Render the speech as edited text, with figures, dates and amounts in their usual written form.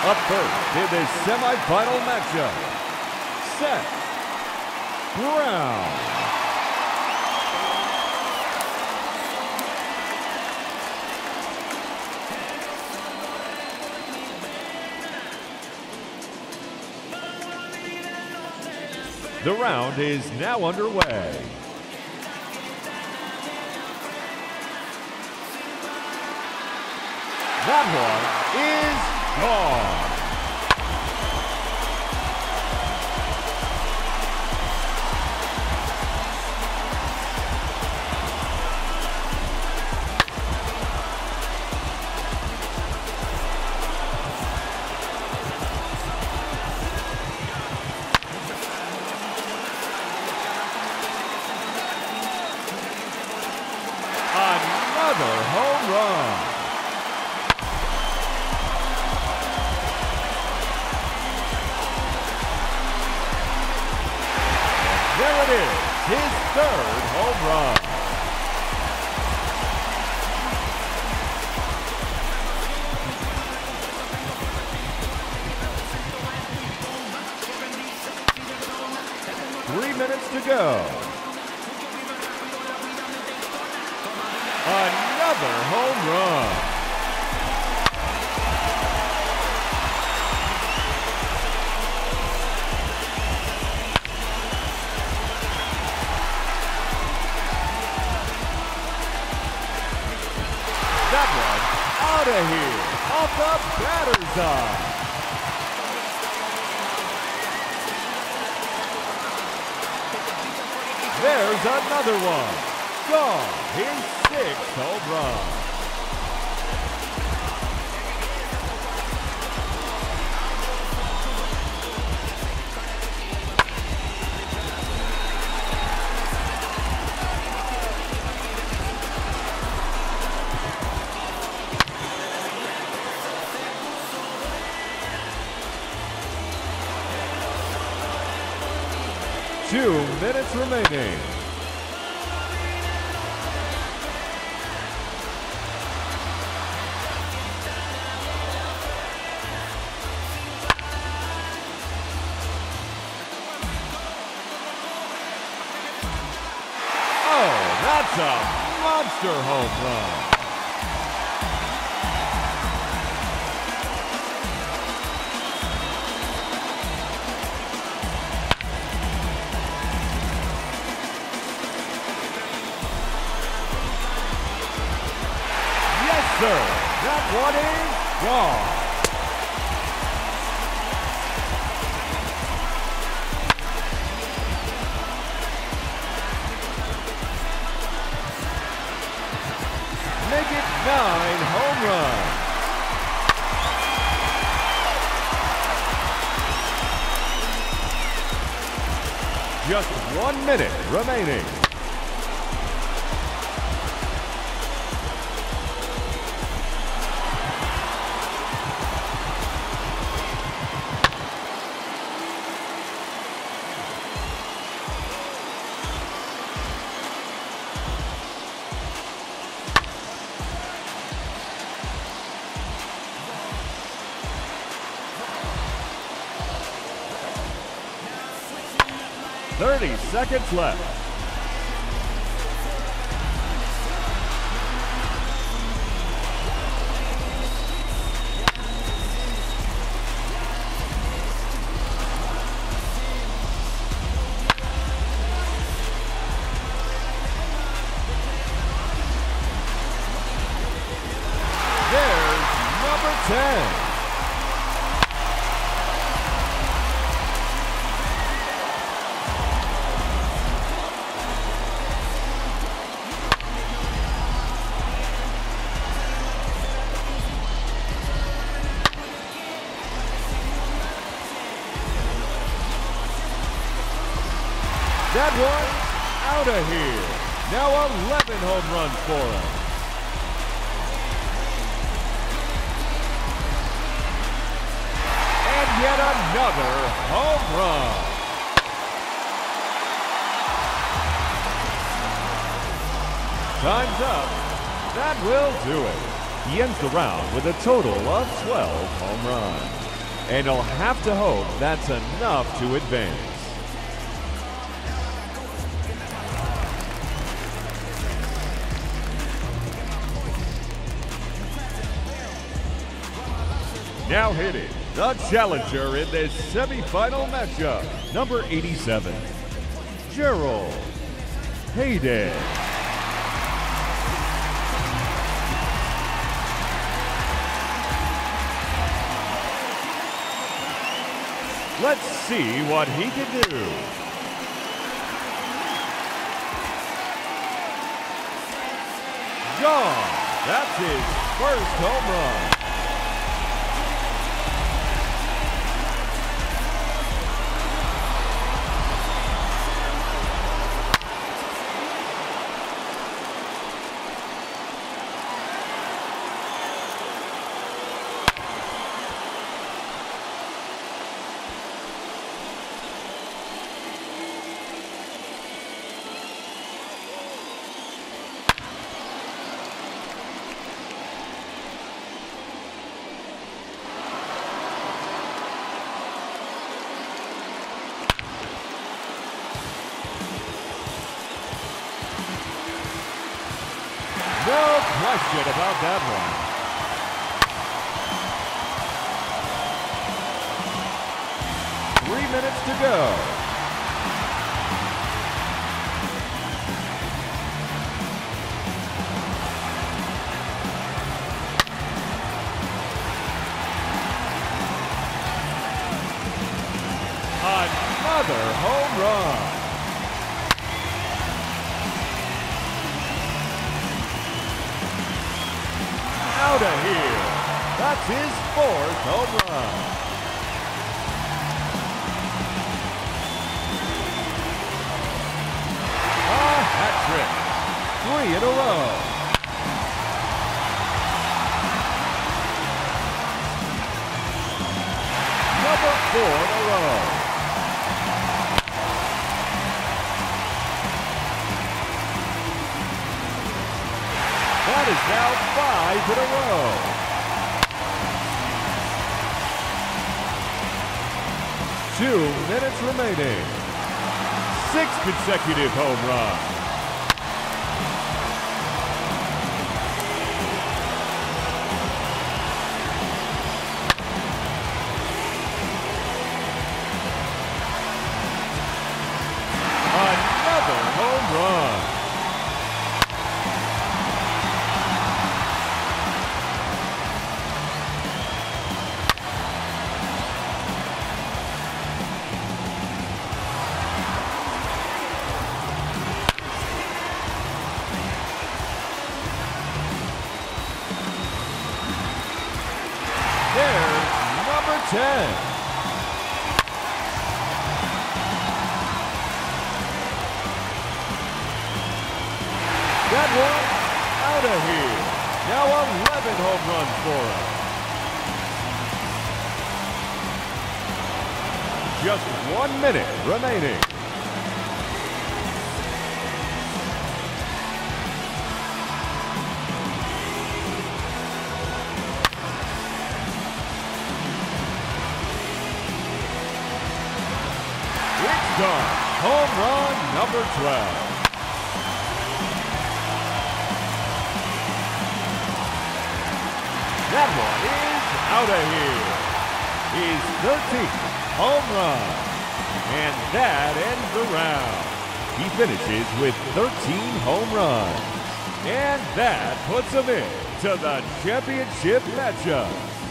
Up first in this semifinal matchup, Seth Brown. The round is now underway. That one is gone. Another home run. There it is, his third home run. Three minutes to go. Another home run. That one out of here, off the batter's eye. There's another one. Gone. His sixth home run. Two minutes remaining. Oh, that's a monster home run. Sir, that one is gone. Make it 9 home runs. Just 1 minute remaining. Thirty seconds left. There's number 10. That one's out of here. Now 11 home runs for him. And yet another home run. Time's up. That will do it. He ends the round with a total of 12 home runs. and he'll have to hope that's enough to advance. Now hitting, the challenger in this semifinal matchup, number 87, Gerald Hayden. Let's see what he can do. Gone. That's his first home run. No question about that one. Three minutes to go. Another home run. Out of here. That's his fourth home run. A hat trick. 3 in a row. Number 4 in a row. That is now 5 in a row. 2 minutes remaining. 6 consecutive home runs. Another home run. There's number 10. That one out of here. Now 11 home runs for him. Just 1 minute remaining. Done. Home run number 12. That one is out of here. His 13th home run. And that ends the round. He finishes with 13 home runs. And that puts him in to the championship matchup.